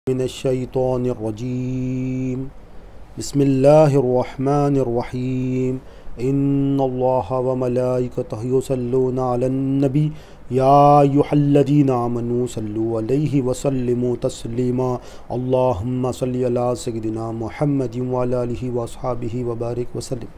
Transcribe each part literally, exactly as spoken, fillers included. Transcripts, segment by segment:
मिनश्शैतानिर्रजीम बिस्मिल्लाहिर्रहमानिर्रहीम इन्नल्लाहा व मलाइकतहु युसल्लूना अलन नबी या अय्युहल्लज़ीना आमनू सल्लू अलैहि व सल्लिमू तस्लीमा अल्लाहुम्मा सल्लि अला सय्यिदिना मुहम्मदिन व अला आलिहि व अस्हाबिहि व बारिक व सल्लिम।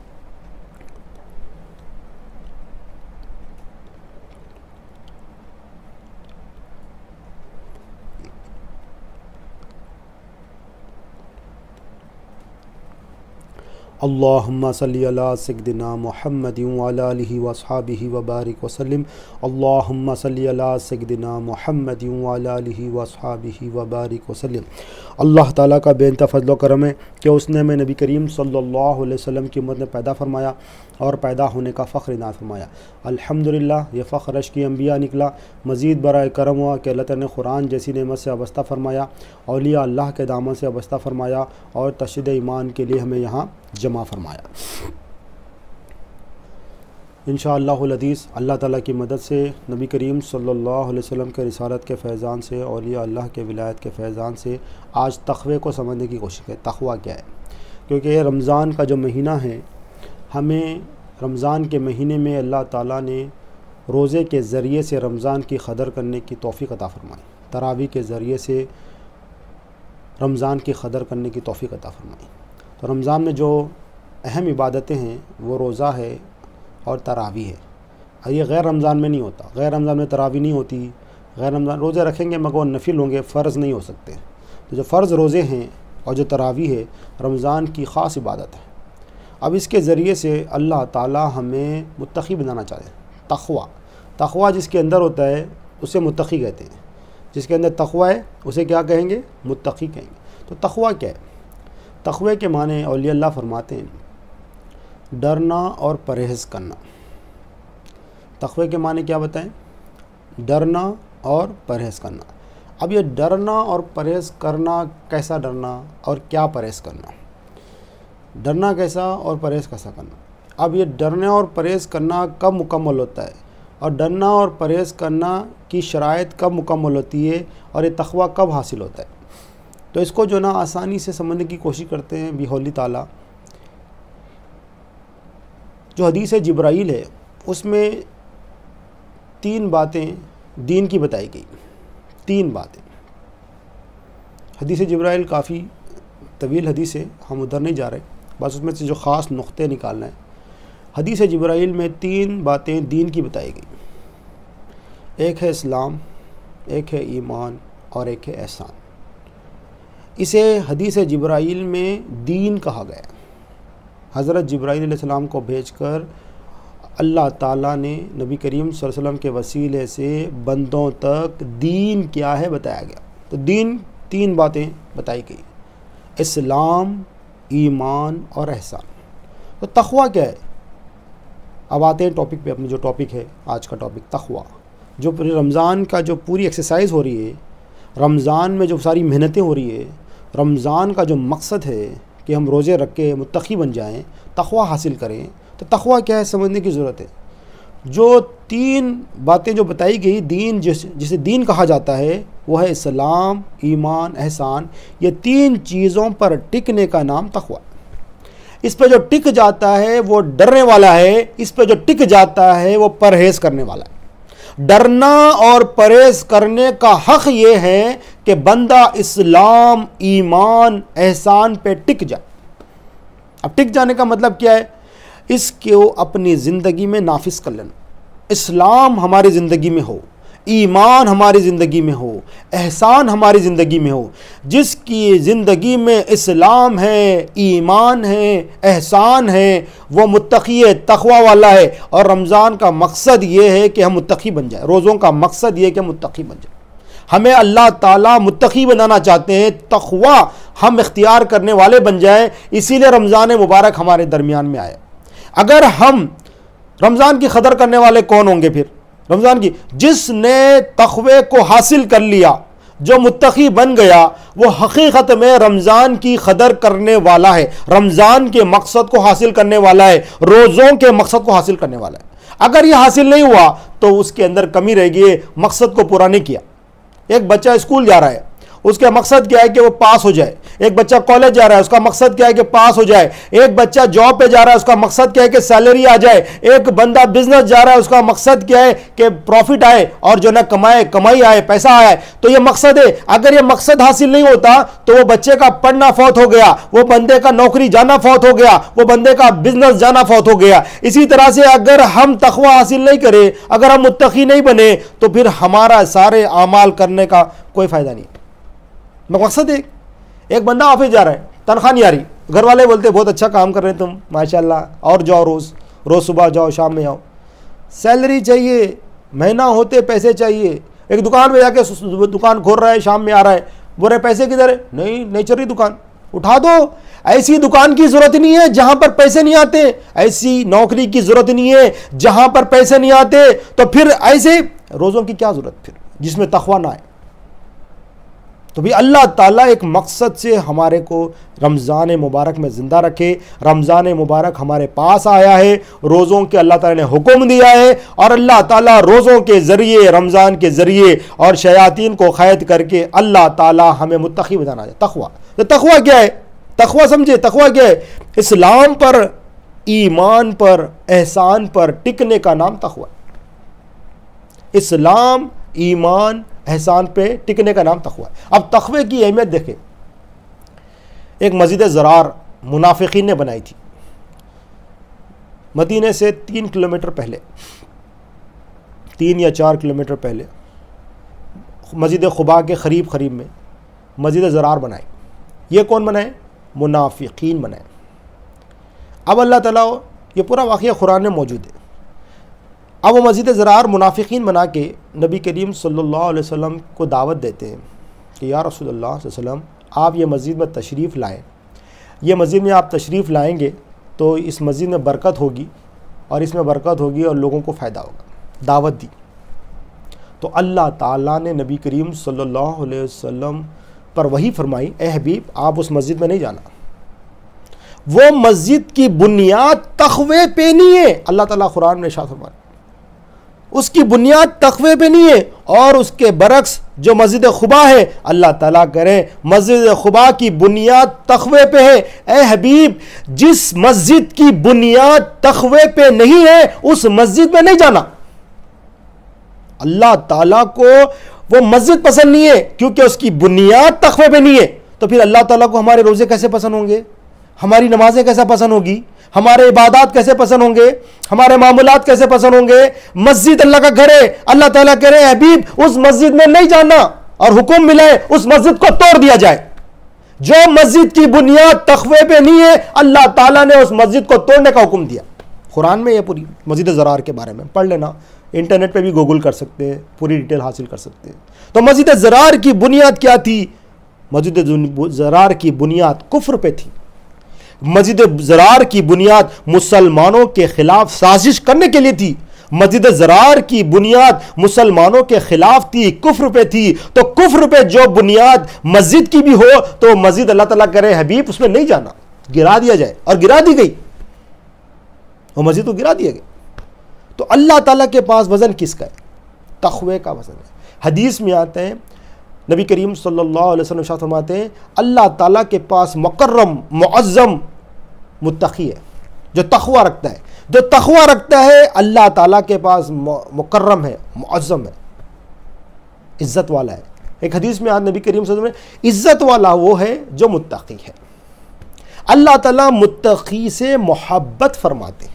अल्लाहुम्मा सल्लि अला सय्यिदिना मुहम्मदिन व अला आलिहि व अस्हाबिहि व बारिक व सल्लिम। अल्लाहुम्मा सल्लि अला सय्यिदिना मुहम्मदिन व अला आलिहि व अस्हाबिहि व बारिक व सल्लिम। अल्लाह ताला का बेइंतहा फज़ल व करम है कि उसने हमें नबी करीम सल्लल्लाहु अलैहि वसल्लम की उम्मत में पैदा फरमाया और पैदा होने का फ़ख्र इनात फरमाया। अल्हम्दुलिल्लाह, ये फ़ख्र अश की अम्बिया निकला। मज़ीद बराए करम हुआ कि अल्लाह ताला ने कुरान जैसी नेमत से वाबस्ता फरमाया, औलिया अल्लाह के दामन से वाबस्ता फरमाया और तशदीद ईमान के लिए हमें यहाँ जमा फरमाया। इंशाअल्लाहुल अज़ीज़ अल्लाह ताला की मदद से नबी करीम सल्लल्लाहु अलैहि वसल्लम के रिसालत के फैज़ान से, औलिया अल्लाह के विलायत के फैज़ान से आज तक़वे को समझने की कोशिश करें। तक़वा क्या है? क्योंकि रमज़ान का जो महीना है, हमें रमज़ान के महीने में अल्लाह ताला ने रोज़े के ज़रिए से रमज़ान की क़दर करने की तौफ़ीक़ अता फ़रमाई। तरावी के ज़रिए से रमज़ान की क़दर करने की तौफ़ीक़ अता फ़रमाई। तो रमज़ान में जो अहम इबादतें हैं वो रोज़ा है और तरावी है। ये गैर रमज़ान में नहीं होता। गैर रमज़ान में तरावी नहीं होती। गैर रमज़ान रोज़े रखेंगे मगर वो नफिल होंगे, फ़र्ज़ नहीं हो सकते। तो जो फ़र्ज़ रोज़े हैं और जो तरावी है रमज़ान की ख़ास इबादत है। अब इसके ज़रिए से अल्लाह ताला हमें मुत्तक़ी बनाना चाहते हैं। तक़वा तक़वा जिसके अंदर होता है उसे मुत्तक़ी कहते हैं। जिसके अंदर तक़वा है उसे क्या कहेंगे? मुत्तक़ी कहेंगे। तो तक़वा क्या है? तक़वे के माने औलिया अल्लाह फरमाते हैं डरना और परहेज़ करना। तक़वे के माने क्या बताएं? डरना और परहेज़ करना। अब ये डरना और परहेज़ करना, कैसा डरना और क्या परहेज़ करना? डरना कैसा और परहेज़ कैसा करना? अब ये डरने और परहेज़ करना कब मुकम्मल होता है और डरना और परहेज़ करना की शराइत कब मुकम्मल होती है और ये तक़वा कब हासिल होता है? तो इसको जो ना आसानी से समझने की कोशिश करते हैं बिहौली ताला। जो हदीस जिब्राईल है उसमें तीन बातें दीन की बताई गई। तीन बातें। हदीस जिब्राईल काफ़ी तवील हदीस है, हम उधर नहीं जा रहे, बस उसमें से जो ख़ास नुक्ते निकालना है। हदीस जिब्राईल में तीन बातें दीन की बताई गई। एक है इस्लाम, एक है ईमान और एक है एहसान। इसे हदीस जिब्राईल में दीन कहा गया। हज़रत जिब्राईल अलैहिस्सलाम को भेजकर अल्लाह ताला ने नबी करीम सल्लल्लाहु अलैहि वसल्लम के वसीले से बंदों तक दीन क्या है बताया गया। तो दीन तीन बातें बताई गई, इस्लाम, ईमान और एहसान। तो तक़वा क्या है? अब आते हैं टॉपिक पे, अपनी जो टॉपिक है आज का टॉपिक तक़वा। जो पूरी रमज़ान का जो पूरी एक्सरसाइज हो रही है, रमज़ान में जो सारी मेहनतें हो रही है, रमज़ान का जो मकसद है कि हम रोज़े रख के मुत्तक़ी बन जाएं, तक़वा हासिल करें, तो तक़वा क्या है समझने की ज़रूरत है। जो तीन बातें जो बताई गई, दीन जिस जिसे दीन कहा जाता है वो है इस्लाम, ईमान, एहसान। ये तीन चीज़ों पर टिकने का नाम तक़वा। इस पर जो टिक जाता है वो डरने वाला है, इस पर जो टिक जाता है वो परहेज़ करने वाला है। डरना और परहेज़ करने का हक़ ये है कि बंदा इस्लाम, ईमान, एहसान पे टिक जाए। अब टिक जाने का मतलब क्या है? इसको अपनी ज़िंदगी में नाफिज कर लेना। इस्लाम हमारी ज़िंदगी में हो, ईमान हमारी ज़िंदगी में हो, एहसान हमारी ज़िंदगी में हो। जिसकी ज़िंदगी में इस्लाम है, ईमान है, एहसान है, वो मुत्तक़ी है, तक़वा वाला है। और रमज़ान का मकसद ये है कि हम मुत्तक़ी बन जाए। रोज़ों का मकसद ये है कि हम मुत्तक़ी बन जाए। हमें अल्लाह ताला मुत्तक़ी बनाना चाहते हैं, तक़वा हम इख्तियार करने वाले बन जाएं। इसीलिए रमज़ान मुबारक हमारे दरमियान में आया। अगर हम रमज़ान की क़दर करने वाले कौन होंगे फिर? रमज़ान की जिसने तक़वे को हासिल कर लिया, जो मुत्तक़ी बन गया, वो हकीकत में रमज़ान की क़दर करने वाला है, रमज़ान के मकसद को हासिल करने वाला है, रोज़ों के मकसद को हासिल करने वाला है। अगर ये हासिल नहीं हुआ तो उसके अंदर कमी रहेगी, मकसद को पूरा नहीं किया। एक बच्चा स्कूल जा रहा है, उसका मकसद क्या है कि वो पास हो जाए। एक बच्चा कॉलेज जा रहा है, उसका मकसद क्या है कि पास हो जाए। एक बच्चा जॉब पे जा रहा है, उसका मकसद क्या है कि सैलरी आ जाए। एक बंदा बिजनेस जा रहा है, उसका मकसद क्या है कि प्रॉफिट आए और जो ना कमाए, कमाई आए, पैसा आए। तो ये मकसद है। अगर ये मकसद हासिल नहीं होता तो वो बच्चे का पढ़ना फौत हो गया, वो बंदे का नौकरी जाना फौत हो गया, वो बंदे का बिजनेस जाना फौत हो गया। इसी तरह से अगर हम तकवा हासिल नहीं करें, अगर हम मुत्तकी नहीं बने, तो फिर हमारा सारे आमाल करने का कोई फायदा नहीं। मकसद एक एक बंदा ऑफिस जा रहा है, तनख्वाह नहीं आ रही, घर वाले बोलते बहुत अच्छा काम कर रहे हैं तुम, माशाल्लाह, और जाओ, रोज़ रोज़ सुबह जाओ, शाम में आओ। सैलरी चाहिए, महीना होते पैसे चाहिए। एक दुकान में जाके दुकान खोल रहा है, शाम में आ रहा है, बोल रहे पैसे किधर है? नहीं, नहीं चल रही दुकान, उठा दो। ऐसी दुकान की जरूरत नहीं है जहां पर पैसे नहीं आते, ऐसी नौकरी की जरूरत नहीं है जहां पर पैसे नहीं आते। तो फिर ऐसे रोज़ों की क्या जरूरत फिर, जिसमें तकवा ना आए। तो भी अल्लाह ताला एक मकसद से हमारे को रमज़ान मुबारक में ज़िंदा रखे। रमज़ान मुबारक हमारे पास आया है, रोज़ों के अल्लाह ताला ने हुक्म दिया है, और अल्लाह ताला रोज़ों के ज़रिए, रमज़ान के ज़रिए और शयातीन को क़ैद करके अल्लाह ताला हमें मुत्तकी बनाना है। तकवा, तो तकवा क्या है? तकवा समझे, तकवा क्या है? इस्लाम पर, ईमान पर, एहसान पर टिकने का नाम तकवा। इस्लाम, ईमान, एहसान पे टिकने का नाम तकवा है। अब तकवे की अहमियत देखें। एक मस्जिद ज़रार मुनाफिकीन ने बनाई थी, मदीने से तीन किलोमीटर पहले, तीन या चार किलोमीटर पहले, मस्जिद खुबा के करीब करीब में मस्जिद ज़रार बनाई। ये कौन बनाए? मुनाफिकीन बनाए। अब अल्लाह ताला, ये पूरा वाक़या कुरान में मौजूद है। अब वो मस्जिद ज़रार मुनाफिकीन बना के नबी करीम सल्लल्लाहु अलैहि वसल्लम को दावत देते हैं कि या रसूलुल्लाह सल्लल्लाहु अलैहि वसल्लम, आप ये मस्जिद में तशरीफ़ लाएँ, ये मस्जिद में आप तशरीफ़ लाएंगे तो इस मस्जिद में बरकत होगी, और इसमें बरकत होगी और लोगों को फ़ायदा होगा। दावत दी तो अल्लाह ताला ने नबी करीम सल्लल्लाहु अलैहि वसल्लम पर वही फरमाई, ए हबीब, आप उस मस्जिद में नहीं जाना, वो मस्जिद की बुनियाद तक़वे पे नहीं है। अल्लाह ताला कुरान में इरशाद फरमाया, उसकी बुनियाद तक़वे पे नहीं है। और उसके बरक्स जो मस्जिद खुबा है, अल्लाह ताला करे मस्जिद खुबा की बुनियाद तक़वे पे है। ए हबीब, जिस मस्जिद की बुनियाद तक़वे पे नहीं है, उस मस्जिद में नहीं जाना। अल्लाह ताला को वो मस्जिद पसंद नहीं है क्योंकि उसकी बुनियाद तक़वे पे नहीं है। तो फिर अल्लाह ताला को हमारे रोज़े कैसे पसंद होंगे, हमारी नमाजें कैसे पसंद होगी, हमारे इबादत कैसे पसंद होंगे, हमारे मामूलात कैसे पसंद होंगे? मस्जिद अल्लाह का घर है। अल्लाह ताला कह रहे हैं, हबीब, उस मस्जिद में नहीं जाना, और हुक्म मिला है उस मस्जिद को तोड़ दिया जाए। जो मस्जिद की बुनियाद तक़वे पे नहीं है, अल्लाह ताला ने उस मस्जिद को तोड़ने का हुक्म दिया। कुरान में ये पूरी मस्जिद ज़रार के बारे में पढ़ लेना, इंटरनेट पे भी गूगल कर सकते हैं, पूरी डिटेल हासिल कर सकते हैं। तो मस्जिद ज़रार की बुनियाद क्या थी? मस्जिद ज़रार की बुनियाद कुफ्र पे थी। मस्जिद ज़रार की बुनियाद मुसलमानों के खिलाफ साजिश करने के लिए थी। मस्जिद ज़रार की बुनियाद मुसलमानों के खिलाफ थी, कुफ्र पे थी। तो कुफ्र पे जो बुनियाद मस्जिद की भी हो, तो मस्जिद अल्लाह ताला करे हबीब उसमें नहीं जाना, गिरा दिया जाए, और गिरा दी गई, वो मस्जिद को गिरा दिया गया। तो अल्लाह ताला के पास वज़न किसका है? तक़वे का वज़न है। हदीस में आते हैं, नबी करीम सल्लल्लाहु अलैहि वसल्लम फरमाते हैं, अल्लाह ताला के पास मुकर्रम मुअज़्ज़म मुत्तकी है, जो तक़वा रखता है। जो तक़वा रखता है अल्लाह ताला के पास मुकर्रम है, मुअज़्ज़म है, इज़्ज़त वाला है। एक हदीस में आज नबी करीम सल्लल्लाहु अलैहि वसल्लम, इज़्ज़त वाला वो है जो मुत्तकी है। अल्लाह ताला मुत्तकी से मोहब्बत फरमाते हैं।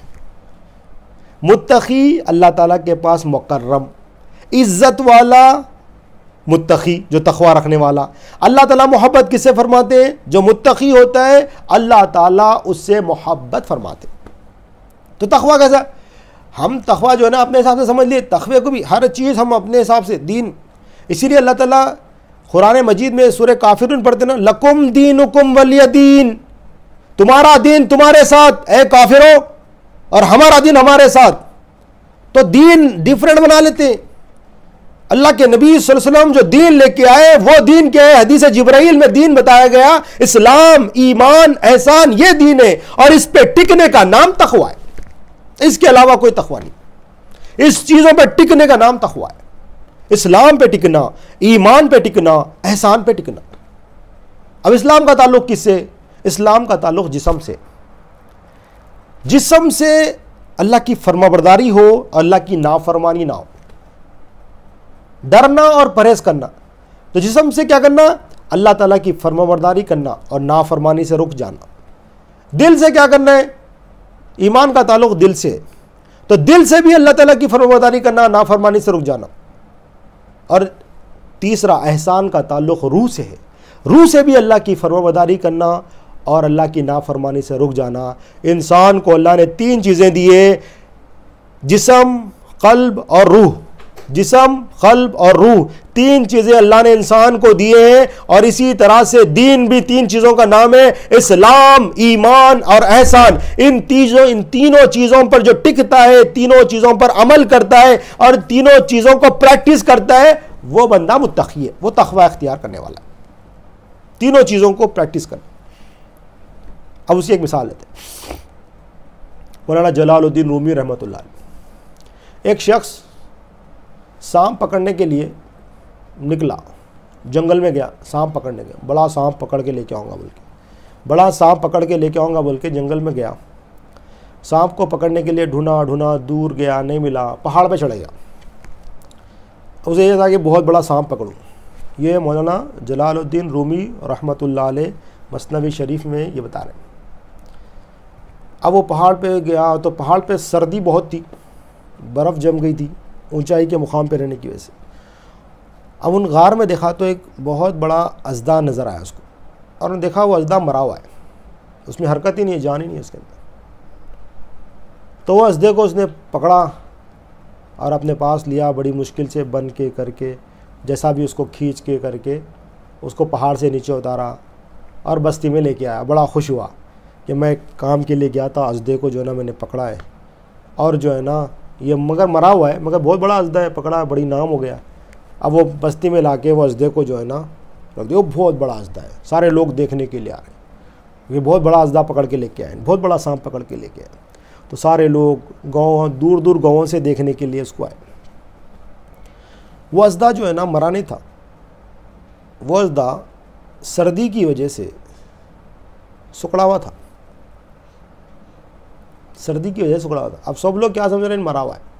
मुत्तकी अल्लाह ताला के पास मुकर्रम, इज़्ज़त वाला मुत्तकी जो तक़वा रखने वाला। अल्लाह ताला मोहब्बत किससे फरमाते हैं? जो मुत्तकी होता है अल्लाह ताला उससे मोहब्बत फरमाते। तो तक़वा कैसा? हम तक़वा जो है ना अपने हिसाब से समझ लिए, तक़वे को भी हर चीज़ हम अपने हिसाब से, दीन। इसीलिए अल्लाह ताला कुरान मजीद में सूरह काफिरून पढ़ते ना, लकुम दीनुकुम वलिय दीन, तुम्हारा दीन तुम्हारे साथ ए काफिरों, और हमारा दीन हमारे साथ। तो दीन डिफरेंट बना लेते हैं। अल्लाह के नबी सल्लल्लाहु अलैहि वसल्लम जो दीन लेके आए वो दीन क्या है? हदीस जिब्राइल में दीन बताया गया, इस्लाम, ईमान, एहसान, ये दीन है, और इस पे टिकने का नाम तक़वा है। इसके अलावा कोई तक़वा नहीं। इस चीजों पर टिकने का नाम तक़वा है। इस्लाम पे टिकना, ईमान पे टिकना, एहसान पे टिकना। अब इस्लाम का ताल्लुक किससे? इस्लाम का ताल्लुक जिस्म से। जिस्म से अल्लाह की फरमाबरदारी हो, अल्लाह की नाफरमानी ना हो, डरना और परहेज करना। तो जिस्म से क्या करना? अल्लाह ताला की फरमाबरदारी करना और नाफरमानी से रुक जाना। दिल से क्या करना है? ईमान का ताल्लुक दिल से, तो दिल से भी अल्लाह ताला की फरमाबरदारी करना, नाफरमानी से रुक जाना। और तीसरा, एहसान का ताल्लुक रूह से है। रूह से भी अल्लाह की फरमाबरदारी करना और अल्लाह की नाफरमानी से रुक जाना। इंसान को अल्लाह ने तीन चीज़ें दिए, जिस्म, क़ल्ब और रूह। जिस्म, क़ल्ब और रूह, तीन चीज़ें अल्लाह ने इंसान को दिए हैं। और इसी तरह से दीन भी तीन चीज़ों का नाम है, इस्लाम, ईमान और एहसान। इन तीनों इन तीनों चीज़ों पर जो टिकता है, तीनों चीज़ों पर अमल करता है और तीनों चीज़ों को प्रैक्टिस करता है, वो बंदा मुत्तकी है, वो तक़वा इख्तियार करने वाला है। तीनों चीज़ों को प्रैक्टिस कर। अब उसी एक मिसाल लेते हैं। मौलाना जलालुद्दीन रूमी रहमतुल्लाह अलैह, एक शख्स सांप पकड़ने के लिए निकला, जंगल में गया, सांप पकड़ने गया। बड़ा सांप पकड़ के लेके आऊँगा बोल के बड़ा सांप पकड़ के लेके आऊँगा बोल के जंगल में गया। सांप को पकड़ने के लिए ढूंढा ढूंढा, दूर गया, नहीं मिला, पहाड़ पे चढ़ गया। उसे यह था कि बहुत बड़ा सांप पकड़ूँ। ये मौलाना जलालुद्दीन रूमी रहमतुल्लाह अलैह मसनवी शरीफ में ये बता रहे हैं। अब वो पहाड़ पे गया तो पहाड़ पे सर्दी बहुत थी, बर्फ़ जम गई थी ऊंचाई के मुकाम पे रहने की वजह से। अब उन गार में देखा तो एक बहुत बड़ा अजदा नज़र आया उसको, और उन्होंने देखा वो अजदा मरा हुआ है, उसमें हरकत ही नहीं है, जान ही नहीं है उसके अंदर। तो वो अजदे को उसने पकड़ा और अपने पास लिया, बड़ी मुश्किल से बन के करके, जैसा भी उसको खींच के करके उसको पहाड़ से नीचे उतारा और बस्ती में लेके आया। बड़ा खुश हुआ कि मैं काम के लिए गया था, अजदे को जो है ना मैंने पकड़ा है, और जो है ना ये मगर मरा हुआ है, मगर बहुत बड़ा अजदा है, पकड़ा, बड़ी नाम हो गया। अब वो बस्ती में लाके वो अजदे को जो है ना रख दिया। वो बहुत बड़ा अजदा है, सारे लोग देखने के लिए आ रहे हैं, ये बहुत बड़ा अजदा पकड़ के लेके आए, बहुत बड़ा सांप पकड़ के लेके आए। तो सारे लोग गाँव, दूर दूर गाँवों से देखने के लिए उसको आए। वो अजदा जो है ना मरा नहीं था, वो अजदा सर्दी की वजह से सुकड़ा हुआ था, सर्दी की वजह से सुकड़ा हुआ था। अब सब लोग क्या समझ रहे हैं? मरा हुआ है।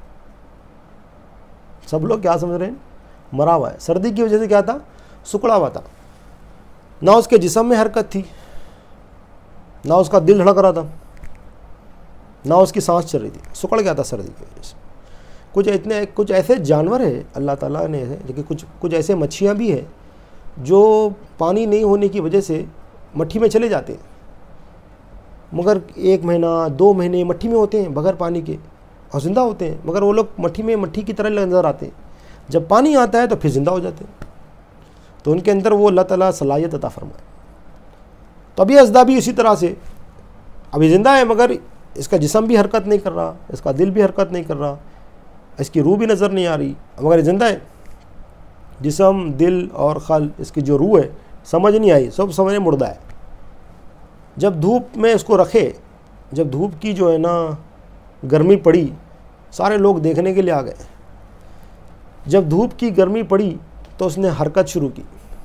सब लोग क्या समझ रहे हैं? मरा हुआ है। सर्दी की वजह से क्या था? सुकड़ा हुआ था। ना उसके जिस्म में हरकत थी, ना उसका दिल धड़क रहा था, ना उसकी सांस चल रही थी, सुकड़ गया था सर्दी की वजह से। कुछ इतने कुछ ऐसे जानवर है अल्लाह ताला ने, लेकिन कुछ कुछ ऐसे मच्छियाँ भी है जो पानी नहीं होने की वजह से मट्टी में चले जाते हैं, मगर एक महीना दो महीने मट्टी में होते हैं बगैर पानी के और ज़िंदा होते हैं। मगर वो लोग मट्टी में मट्टी की तरह नज़र आते हैं, जब पानी आता है तो फिर ज़िंदा हो जाते हैं। तो उनके अंदर वो अल्लाह ताला सलाहियत अता फरमाए। तो अभी अज़दा भी इसी तरह से अभी ज़िंदा है, मगर इसका जिस्म भी हरकत नहीं कर रहा, इसका दिल भी हरकत नहीं कर रहा, इसकी रूह भी नज़र नहीं आ रही, मगर ज़िंदा है। जिस्म, दिल और खल, इसकी जो रूह है समझ नहीं आई, सब समझ मुर्दा है। जब धूप में इसको रखे, जब धूप की जो है ना गर्मी पड़ी, सारे लोग देखने के लिए आ गए। जब धूप की गर्मी पड़ी तो उसने हरकत शुरू की।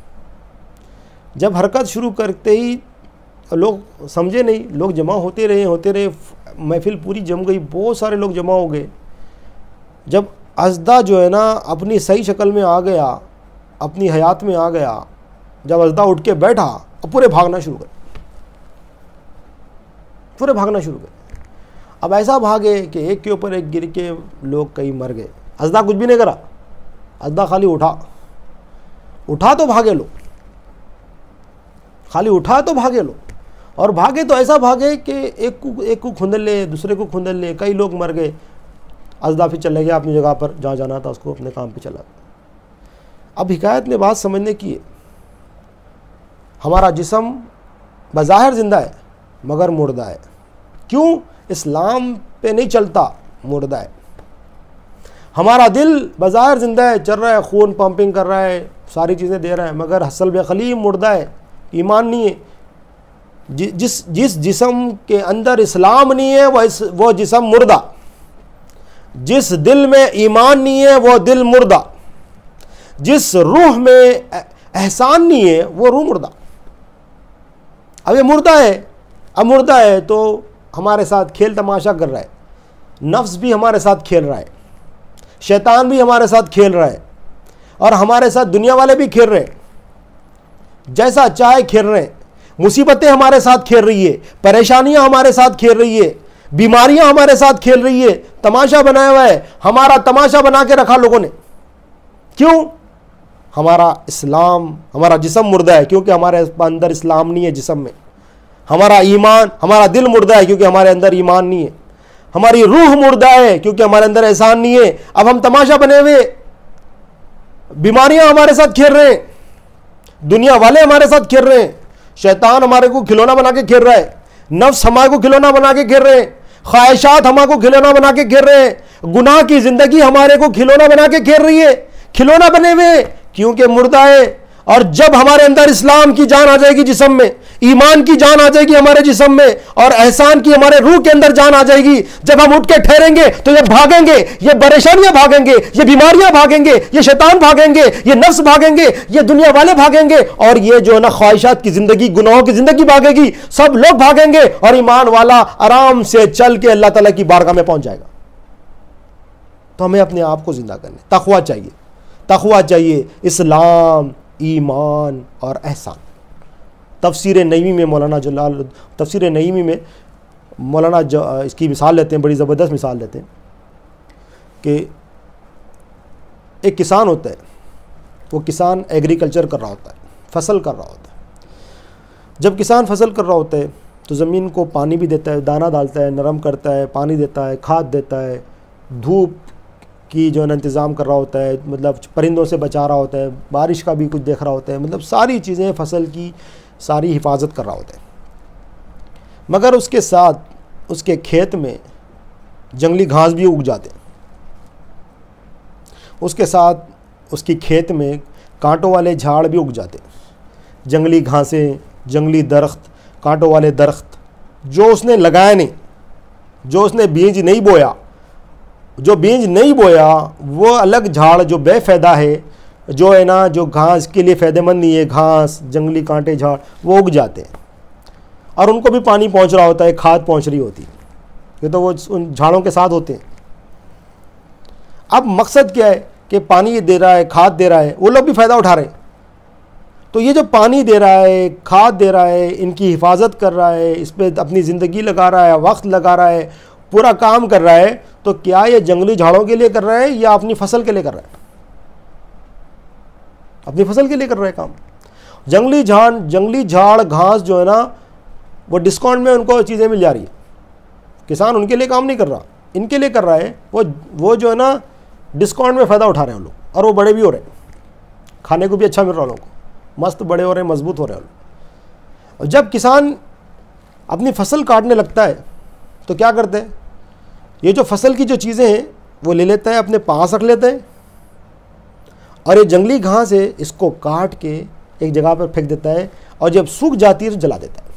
जब हरकत शुरू करते ही लोग समझे नहीं, लोग जमा होते रहे होते रहे महफिल पूरी जम गई, बहुत सारे लोग जमा हो गए। जब अज़दा जो है ना अपनी सही शक्ल में आ गया, अपनी हयात में आ गया, जब अज़दा उठ के बैठा और पूरे भागना शुरू कर पूरे भागना शुरू कर अब ऐसा भागे कि एक के ऊपर एक गिर के लोग कई मर गए। अज़दा कुछ भी नहीं करा, अज़दा खाली उठा उठा तो भागे लो, खाली उठा तो भागे लो। और भागे तो ऐसा भागे कि एक को एक को खुंदल ले, दूसरे को खुंदल ले, कई लोग मर गए। अज़दा फिर चले गया अपनी जगह पर, जहाँ जाना था उसको अपने काम पे चला। अब हिकायत में बात समझने की है, हमारा जिस्म बज़ाहिर ज़िंदा है मगर मुर्दा है। क्यों? इस्लाम पे नहीं चलता, मुर्दा है। हमारा दिल बज़ाहिर ज़िंदा है, चल रहा है, खून पंपिंग कर रहा है, सारी चीज़ें दे रहा है, मगर हसल बेखलीम मुर्दा है, ईमान नहीं है। जि, जिस जिस जिस्म के अंदर इस्लाम नहीं है वो इस वो जिस्म मुर्दा, जिस दिल में ईमान नहीं है वो दिल मुर्दा। जिस रूह में एहसान नहीं है वो रूह मुर्दा। अब ये मुर्दा है, अब मुर्दा है तो हमारे साथ खेल तमाशा कर रहा है, नफ्स भी हमारे साथ खेल रहा है, शैतान भी हमारे साथ खेल रहा है, और हमारे साथ दुनिया वाले भी खेल रहे हैं, जैसा चाहे खेल रहे हैं। मुसीबतें हमारे साथ खेल रही है, परेशानियां हमारे साथ खेल रही है, बीमारियां हमारे साथ खेल रही है, तमाशा बनाया हुआ है, हमारा तमाशा बना के रखा लोगों ने। क्यों? हमारा इस्लाम, हमारा जिस्म मुर्दा है क्योंकि हमारे अंदर इस्लाम नहीं है जिस्म में। हमारा ईमान, हमारा दिल मुर्दा है क्योंकि हमारे अंदर ईमान नहीं है। हमारी रूह मुर्दा है क्योंकि हमारे अंदर एहसान नहीं है। अब हम तमाशा बने हुए, बीमारियां हमारे साथ खेल रहे हैं, दुनिया वाले हमारे साथ खेल रहे हैं, शैतान हमारे को खिलौना बना के खेल रहा है, नफ्स हमारे को खिलौना बना के खेल रहे हैं, ख्वाहिशात हमारे को खिलौना बना के खेल रहे हैं, गुनाह की जिंदगी हमारे को खिलौना बना के खेल रही है। खिलौना बने हुए क्योंकि मुर्दा है। और जब हमारे अंदर इस्लाम की जान आ जाएगी जिस्म में, ईमान की जान आ जाएगी हमारे जिस्म में, और एहसान की हमारे रूह के अंदर जान आ जाएगी, जब हम उठ के ठहरेंगे तो ये भागेंगे, ये परेशानियां भागेंगे, ये बीमारियां भागेंगे, ये शैतान भागेंगे, ये नफ्स भागेंगे, ये दुनिया वाले भागेंगे, और ये जो है ना ख्वाहिशात की जिंदगी, गुनाहों की जिंदगी भागेगी, सब लोग भागेंगे, और ईमान वाला आराम से चल के अल्लाह ताला की बारगाह में पहुंच जाएगा। तो हमें अपने आप को जिंदा करने तक़वा चाहिए, तक़वा चाहिए, इस्लाम, ईमान और एहसान। तफसीर नईमी में मौलाना जलाल तफसीर नईमी में मौलाना इसकी मिसाल लेते हैं, बड़ी ज़बरदस्त मिसाल लेते हैं कि एक किसान होता है, वो किसान एग्रीकल्चर कर रहा होता है, फसल कर रहा होता है। जब किसान फसल कर रहा होता है तो ज़मीन को पानी भी देता है, दाना डालता है, नरम करता है, पानी देता है, खाद देता है, धूप की जो है ना इंतज़ाम कर रहा होता है, मतलब परिंदों से बचा रहा होता है, बारिश का भी कुछ देख रहा होता है, मतलब सारी चीज़ें फसल की सारी हिफाजत कर रहा होता है। मगर उसके साथ उसके खेत में जंगली घास भी उग जाते हैं, उसके साथ उसकी खेत में कांटों वाले झाड़ भी उग जाते हैं, जंगली घासें, जंगली दरख्त, कांटों वाले दरख्त जो उसने लगाया नहीं, जो उसने बीज नहीं बोया, जो बीज नहीं बोया वो अलग झाड़ जो बेफ़ायदा है, जो है ना जो घास के लिए फ़ायदेमंद नहीं है, घास, जंगली कांटे, झाड़, वो उग जाते हैं, और उनको भी पानी पहुंच रहा होता है, खाद पहुंच रही होती है, ये तो वो उन झाड़ों के साथ होते हैं। अब मकसद क्या है कि पानी दे रहा है, खाद दे रहा है, वो लोग भी फ़ायदा उठा रहे हैं। तो ये जो पानी दे रहा है, खाद दे रहा है, इनकी हिफाजत कर रहा है, इस पर अपनी ज़िंदगी लगा रहा है, वक्त लगा रहा है, पूरा काम कर रहा है, तो क्या ये जंगली झाड़ों के लिए कर रहा है या अपनी फसल के लिए कर रहा है? अपनी फसल के लिए कर रहा है काम। जंगली झाड़ जंगली झाड़ घास जो है ना वो डिस्काउंट में उनको चीज़ें मिल जा रही है, किसान उनके लिए काम नहीं कर रहा, इनके लिए कर रहा है। वो वो जो है ना डिस्काउंट में फ़ायदा उठा रहे हैं लोग, और वो बड़े भी हो रहे हैं, खाने को भी अच्छा मिल रहा है लोगों को, मस्त बड़े हो रहे हैं, मजबूत हो रहे हैं लोग। और जब किसान अपनी फसल काटने लगता है तो क्या करते हैं, ये जो फसल की जो चीज़ें हैं वो ले लेता है, अपने पास रख लेते हैं, और ये जंगली घास है इसको काट के एक जगह पर फेंक देता है, और जब सूख जाती है तो जला देता है।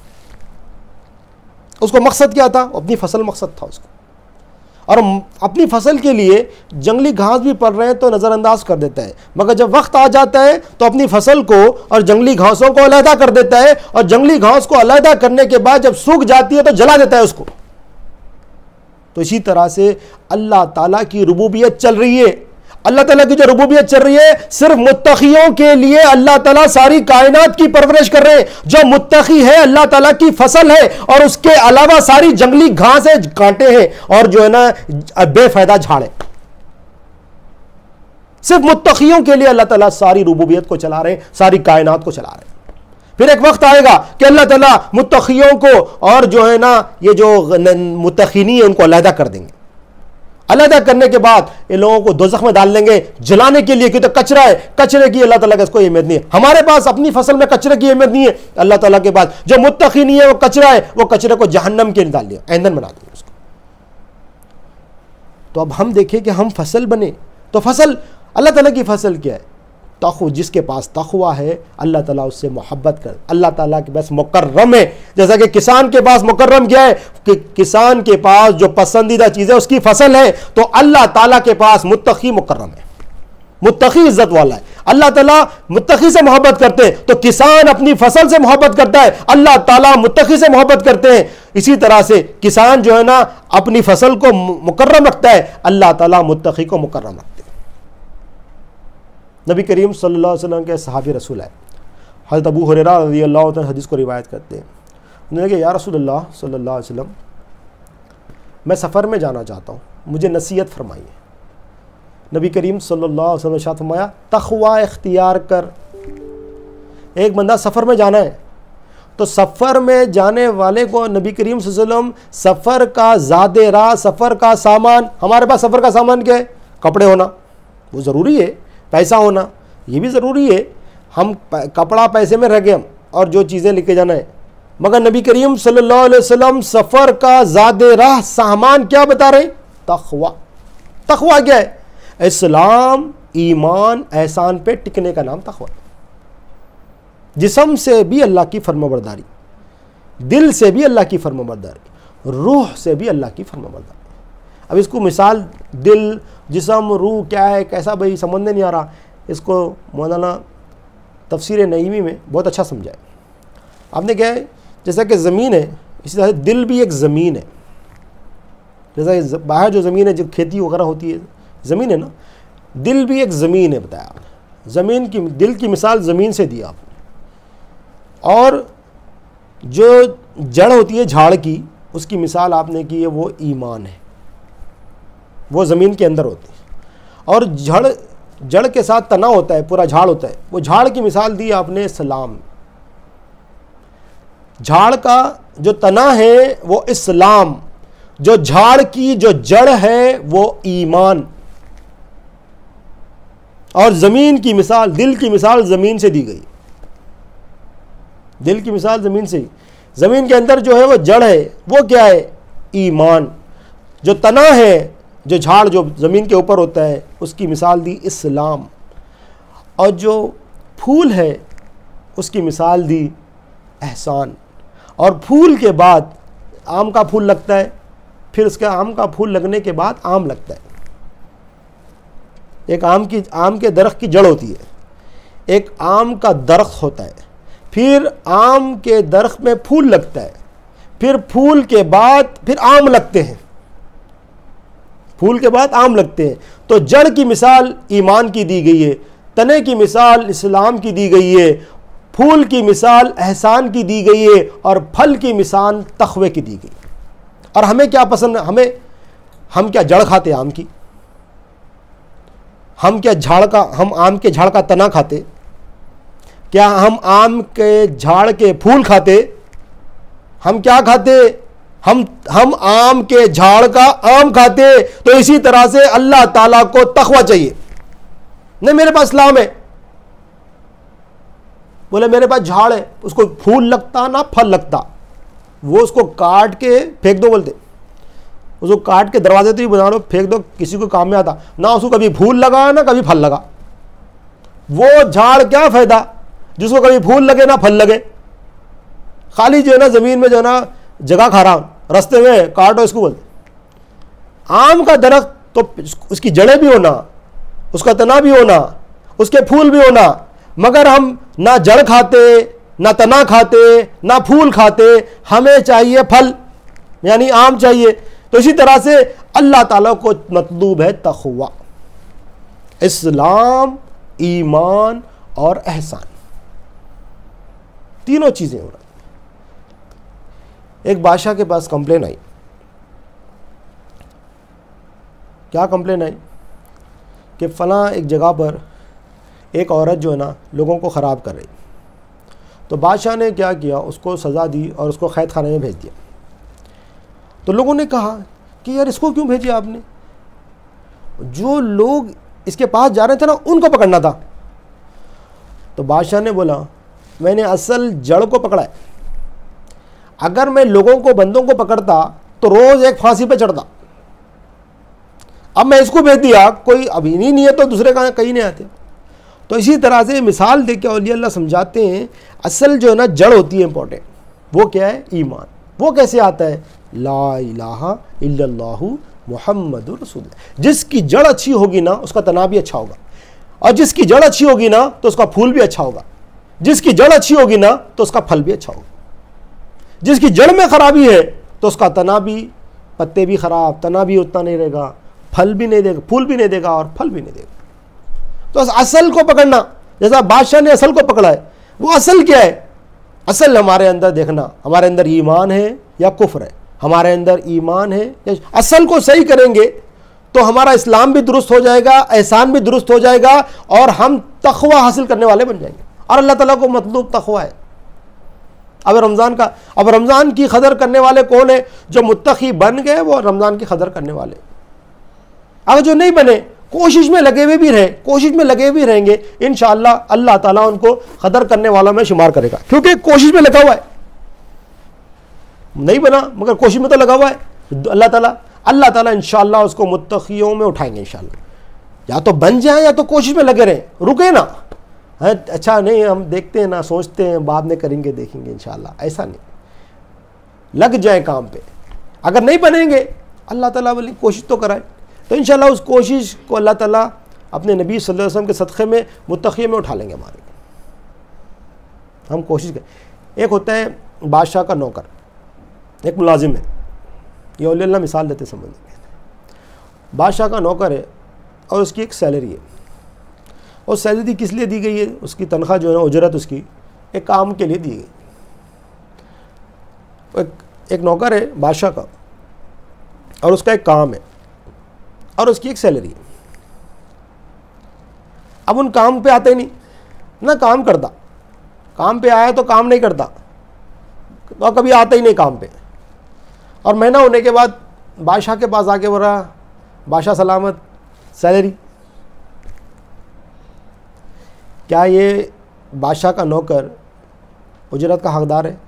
उसको मकसद क्या था? अपनी फसल मकसद था उसको, और अपनी फसल के लिए जंगली घास भी पड़ रहे हैं तो नज़रअंदाज कर देता है, मगर जब वक्त आ जाता है तो अपनी फसल को और जंगली घासों को अलहदा कर देता है, और जंगली घास को अलहदा करने के बाद जब सूख जाती है तो जला देता है उसको। तो इसी तरह से अल्लाह ताला की रुबूबियत चल रही है। अल्लाह ताला की जो रुबूबियत चल रही है सिर्फ मुत्तकियों के लिए अल्लाह ताला सारी कायनात की परवरिश कर रहे हैं। जो मुत्तकी है अल्लाह ताला की फसल है, और उसके अलावा सारी जंगली घास है, कांटे हैं, और जो है ना बेफायदा झाड़ है। सिर्फ मुत्तकियों के लिए अल्लाह ताला सारी रुबूबियत को चला रहे हैं, सारी कायनात को चला रहे हैं। फिर एक वक्त आएगा कि अल्लाह ताला मुत्तकियों को और जो है ना ये जो मुत्तकीनी है उनको अलहदा कर देंगे। अलहदा करने के बाद ये लोगों को दोज़ख में डाल देंगे जलाने के लिए, कि तो कचरा है, कचरे की अल्लाह ताला का इसको अहमियत नहीं है। हमारे पास अपनी फसल में कचरे की अहमियत नहीं है, अल्लाह ताला के पास जो मुत्तकी नहीं है वो कचरा है, वो कचरे को जहन्नम के लिए डाल दिया, ईंधन बना दिया उसको। तो अब हम देखें कि हम फसल बने, तो फसल अल्लाह ताला की फसल क्या है? तक़वा। जिसके पास तक़वा है अल्लाह ताला उससे मोहब्बत कर, अल्लाह ताला के पास मुकर्रम है। जैसा कि किसान के पास मुकर्रम क्या है कि किसान के पास जो पसंदीदा चीज़ है उसकी फसल है, तो अल्लाह ताला के पास मुत्तकी मुकर्रम है, मुत्तकी इज्जत वाला है। अल्लाह ताला मुत्तकी से मोहब्बत करते हैं, तो किसान अपनी फसल से मोहब्बत करता है, अल्लाह ताला मुत्तकी से मोहब्बत करते हैं। इसी तरह से किसान जो है ना अपनी फसल को मुकर्रम रखता है, अल्लाह ताला मुत्तकी को मुकर्रम रखते हैं। नबी करीम सल्लल्लाहु अलैहि वसल्लम के सहाबी रसूल है हज़रत अबू हुरैरा रज़ियल्लाहु अन्हु हदीस को रिवायत करते हैं। उन्होंने कहा या रसूलल्लाह सल्लल्लाहु अलैहि वसल्लम, मैं सफ़र में जाना चाहता हूँ, मुझे नसीहत फरमाइए। नबी करीम सल्लल्लाहु अलैहि वसल्लम ने इरशाद फरमाया तक़वा इख्तियार कर। एक बंदा सफ़र में जाना है, तो सफ़र में जाने वाले को नबी करीम सल्लल्लाहु अलैहि वसल्लम सफ़र का ज़ादे राह, सफ़र का सामान, हमारे पास सफ़र का सामान क्या है? कपड़े होना वो ज़रूरी है, पैसा होना ये भी ज़रूरी है। हम कपड़ा पैसे में रह गए हम और जो चीज़ें लेके जाना है, मगर नबी करीम सल्लल्लाहु अलैहि वसल्लम सफ़र का ज़ादे राह सामान क्या बता रहे? तक़वा। तक़वा क्या है? इस्लाम, ईमान, एहसान पे टिकने का नाम तक़वा। जिस्म से भी अल्लाह की फर्माबरदारी, दिल से भी अल्लाह की फर्माबरदारी, रूह से भी अल्लाह की फर्माबरदारी। अब इसको मिसाल दिल, जिस्म, रूह क्या है, कैसा भाई समझने नहीं आ रहा, इसको मौलाना तफसीर नईमी में बहुत अच्छा समझाए। आपने क्या है, जैसा कि ज़मीन है इसी तरह दिल भी एक ज़मीन है। जैसा बाहर जो ज़मीन है, जो खेती वगैरह होती है ज़मीन है ना, दिल भी एक ज़मीन है बताया आपने। ज़मीन की, दिल की मिसाल ज़मीन से दी आपने। और जो जड़ होती है झाड़ की, उसकी मिसाल आपने की है वो ईमान है, वो ज़मीन के अंदर होती है। और जड़ जड़ के साथ तना होता है, पूरा झाड़ होता है, वो झाड़ की मिसाल दी आपने इस्लाम। झाड़ का जो तना है वो इस्लाम, जो झाड़ की जो जड़ है वो ईमान। और ज़मीन की मिसाल, दिल की मिसाल ज़मीन से दी गई। दिल की मिसाल ज़मीन से, ज़मीन के अंदर जो है वो जड़ है, वो क्या है? ईमान। जो तना है, जो झाड़ जो ज़मीन के ऊपर होता है, उसकी मिसाल दी इस्लाम। और जो फूल है उसकी मिसाल दी एहसान। और फूल के बाद आम का फूल लगता है, फिर उसके आम का फूल लगने के बाद आम लगता है। एक आम की आम के दरख्त की जड़ होती है, एक आम का दरख्त होता है, फिर आम के दरख्त में फूल लगता है, फिर फूल के बाद फिर आम लगते हैं, फूल के बाद आम लगते हैं। तो जड़ की मिसाल ईमान की दी गई है, तने की मिसाल इस्लाम की दी गई है, फूल की मिसाल एहसान की दी गई है, और फल की मिसाल तक़वे की दी गई। और हमें क्या पसंद है? हमें हम क्या जड़ खाते आम की? हम क्या झाड़ का, हम आम के झाड़ का तना खाते? क्या हम आम के झाड़ के फूल खाते? हम क्या खाते? हम हम आम के झाड़ का आम खाते। तो इसी तरह से अल्लाह ताला को तक़वा चाहिए। नहीं मेरे पास इस्लाम है, बोले मेरे पास झाड़ है, उसको फूल लगता ना फल लगता, वो उसको काट के फेंक दो, बोलते उसको काट के दरवाजे तो ही बना लो, फेंक दो, किसी को काम में आता ना। उसको कभी फूल लगा ना कभी फल लगा। वो झाड़ क्या फायदा जिसको कभी फूल लगे ना फल लगे, खाली जो है ना ज़मीन में जो है ना जगह खा रहा, रास्ते में काटो इसको बोलते। आम का दरख्त तो उसकी जड़ें भी होना, उसका तना भी होना, उसके फूल भी होना, मगर हम ना जड़ खाते, ना तना खाते, ना फूल खाते, हमें चाहिए फल, यानी आम चाहिए। तो इसी तरह से अल्लाह ताला को मतलूब है तक़वा, इस्लाम, ईमान और एहसान, तीनों चीज़ें हो रही। एक बादशाह के पास कंप्लेन आई। क्या कंप्लेन आई? कि फ़लाँ एक जगह पर एक औरत जो है ना लोगों को ख़राब कर रही। तो बादशाह ने क्या किया, उसको सज़ा दी और उसको क़ैद खाने में भेज दिया। तो लोगों ने कहा कि यार इसको क्यों भेजिए आपने? जो लोग इसके पास जा रहे थे ना उनको पकड़ना था। तो बादशाह ने बोला मैंने असल जड़ को पकड़ा है, अगर मैं लोगों को, बंदों को पकड़ता तो रोज़ एक फांसी पे चढ़ता। अब मैं इसको भेज दिया, कोई अभी नहीं नहीं है तो दूसरे का कहीं नहीं आते। तो इसी तरह से मिसाल दे के औलिया अल्लाह समझाते हैं, असल जो है ना जड़ होती है इंपॉर्टेंट, वो क्या है? ईमान। वो कैसे आता है? ला इलाहा इल्लल्लाहु मुहम्मदुर रसूलुल्लाह। जिसकी जड़ अच्छी होगी ना उसका तना भी अच्छा होगा। और जिसकी जड़ अच्छी होगी ना तो उसका फूल भी अच्छा होगा, जिसकी जड़ अच्छी होगी ना तो उसका फल भी अच्छा होगा। जिसकी जड़ में खराबी है तो उसका तना भी, पत्ते भी खराब, तना भी उतना नहीं रहेगा, फल भी नहीं देगा, फूल भी नहीं देगा और फल भी नहीं देगा। तो असल को पकड़ना, जैसा बादशाह ने असल को पकड़ा है, वो असल क्या है? असल हमारे अंदर देखना, हमारे अंदर ईमान है या कुफ्र है, हमारे अंदर ईमान है या, असल को सही करेंगे तो हमारा इस्लाम भी दुरुस्त हो जाएगा, एहसान भी दुरुस्त हो जाएगा और हम तक़वा हासिल करने वाले बन जाएंगे। और अल्लाह ताला को मतलूब तक़वा है। अब रमज़ान का, अब रमज़ान की कदर करने वाले कौन है? जो मुत्तकी बन गए वो रमज़ान की कदर करने वाले। अगर जो नहीं बने, कोशिश में लगे हुए भी रहे, कोशिश में लगे भी रहेंगे, इंशाअल्लाह अल्लाह ताला उनको कदर करने वालों में शुमार करेगा, क्योंकि कोशिश में लगा हुआ है। नहीं बना मगर कोशिश में तो लगा हुआ है। अल्लाह ताला अल्लाह ताला इंशाअल्लाह उसको मुत्तकियों में उठाएंगे इंशाअल्लाह। या तो बन जाए या तो कोशिश में लगे रहें, रुके ना। है अच्छा नहीं, हम देखते हैं ना, सोचते हैं बाद में करेंगे, देखेंगे इंशाअल्लाह, ऐसा नहीं, लग जाए काम पे। अगर नहीं बनेंगे अल्लाह ताला बोले कोशिश तो कराए, तो इंशाअल्लाह उस कोशिश को अल्लाह ताला अपने नबी सल्लल्लाहु अलैहि वसल्लम के सदक़े में मुत्तकियों में उठा लेंगे हमारे। हम कोशिश करें। एक होता है बादशाह का नौकर, एक मुलाजिम है, ये औलिया मिसाल देते समझ में। बादशाह का नौकर है और उसकी एक सैलरी है, और सैलरी किस लिए दी गई है? उसकी तनख्वाह जो है ना, उजरत उसकी एक काम के लिए दी गई। एक, एक नौकर है बादशाह का और उसका एक काम है और उसकी एक सैलरी है। अब उन काम पे आते ही नहीं ना, काम करता, काम पे आया तो काम नहीं करता, तो कभी आता ही नहीं काम पे। और महीना होने के बाद बादशाह के पास आके बोल रहा, बादशाह सलामत, सैलरी। क्या ये बादशाह का नौकर उजरत का हकदार है?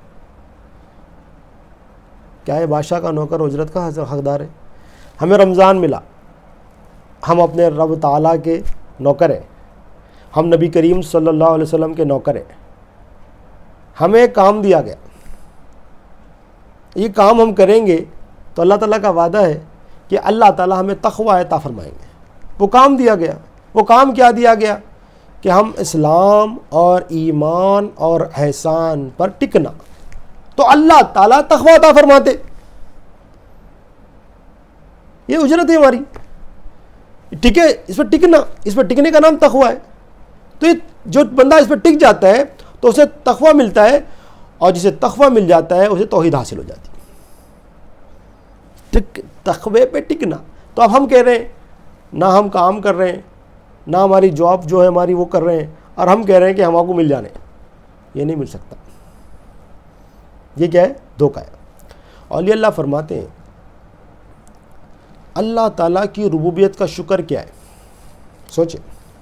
क्या ये बादशाह का नौकर उजरत का हकदार है? हमें रमज़ान मिला, हम अपने रब ताला के नौकर हैं, हम नबी करीम सल्लल्लाहु अलैहि वसल्लम के नौकर हैं। हमें काम दिया गया, ये काम हम करेंगे तो अल्लाह ताला का वादा है कि अल्लाह ताला हमें तक़वा अता फरमाएंगे। वो काम दिया गया, वो काम क्या दिया गया कि हम इस्लाम और ईमान और एहसान पर टिकना, तो अल्लाह ताला तक़वा अता फरमाते। ये उजरत है हमारी, टिके, इस पर टिकना, इस पर टिकने का नाम तक़वा है। तो ये जो बंदा इस पर टिक जाता है तो उसे तक़वा मिलता है, और जिसे तक़वा मिल जाता है उसे तौहीद हासिल हो जाती है। टिक, तक़वे पे टिकना। तो अब हम कह रहे हैं ना, हम काम कर रहे हैं ना, हमारी जॉब जो है हमारी वो कर रहे हैं, और हम कह रहे हैं कि हमको मिल जाने, ये नहीं मिल सकता। ये क्या है? धोखा है। औलिया अल्लाह फरमाते हैं, अल्लाह ताला की रुबूबियत का शुक्र क्या है? सोचें,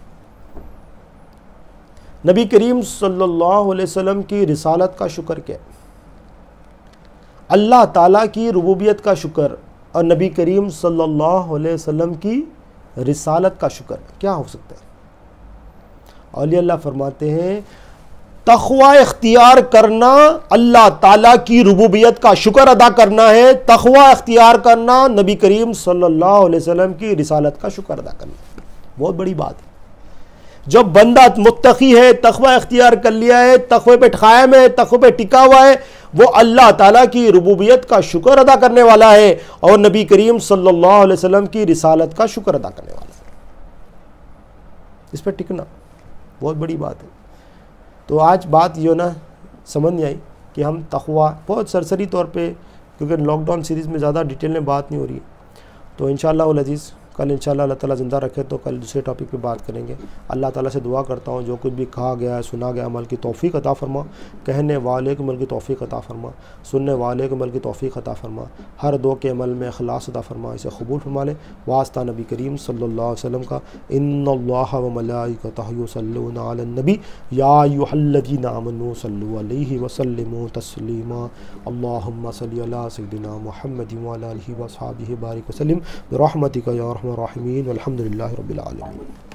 नबी करीम सल्लल्लाहु अलैहि वसल्लम की रिसालत का शुक्र क्या है? अल्लाह ताला की रुबूबियत का शुक्र और नबी करीम सल्लल्लाहु अलैहि वसल्लम की रिसालत का शुक्र क्या हो सकता है? औलिया अल्लाह फरमाते हैं, तक़वा इख्तियार करना अल्लाह ताला की रुबूबियत का शुक्र अदा करना है, तक़वा इख्तियार करना नबी करीम सल्लल्लाहु अलैहि वसल्लम की रिसालत का शुक्र अदा करना। बहुत बड़ी बात है। जब बंदा मुत्तकी है, तक़वा इख्तियार कर लिया है, तक़वे पे कायम है, तक़वे पे टिका हुआ है, वो अल्लाह ताला की रुबूबियत का शुक्र अदा करने वाला है और नबी करीम सल्लल्लाहु अलैहि वसल्लम की रिसालत का शुक्र अदा करने वाला है। इस पर टिकना बहुत बड़ी बात है। तो आज बात जो ना समझ नहीं आई कि हम तक़वा बहुत सरसरी तौर पे, क्योंकि लॉकडाउन सीरीज़ में ज़्यादा डिटेल में बात नहीं हो रही है, तो इंशाअल्लाह वल अज़ीज़ कल इंशाअल्लाह अल्लाह ताला ज़िंदा रखे तो कल दूसरे टॉपिक पे बात करेंगे। अल्लाह ताला से दुआ करता हूँ जो कुछ भी कहा गया है, सुना गया, अमल की तौफ़ीक़ अता फ़रमा, कहने वाले को अमल की तौफ़ीक़ अता फ़रमा, सुनने वाले को अमल की तौफ़ीक़ अता फ़रमा, हर दो के अमल में इख़लास अता फ़रमा, इसे कबूल फरमा ले। वास्ता नबी करीम सल्लल्लाहु अलैहि वसल्लम का, इन्नल्लाह व मलाइकतहु युसल्लूना अलन नबी या अय्युहल्लज़ीना आमनू सल्लु अलैहि व सल्लिमू तस्लीमा। अल्लाहुम्मा सल्लि अला सय्यिदिना मुहम्मदिन व अला आलिहि व अस्हाबिहि बारिक व सल्लिम बिरहमतिका या अरहमर राहिमीन। वल्हम्दुलिल्लाहि रब्बिल आलमीन।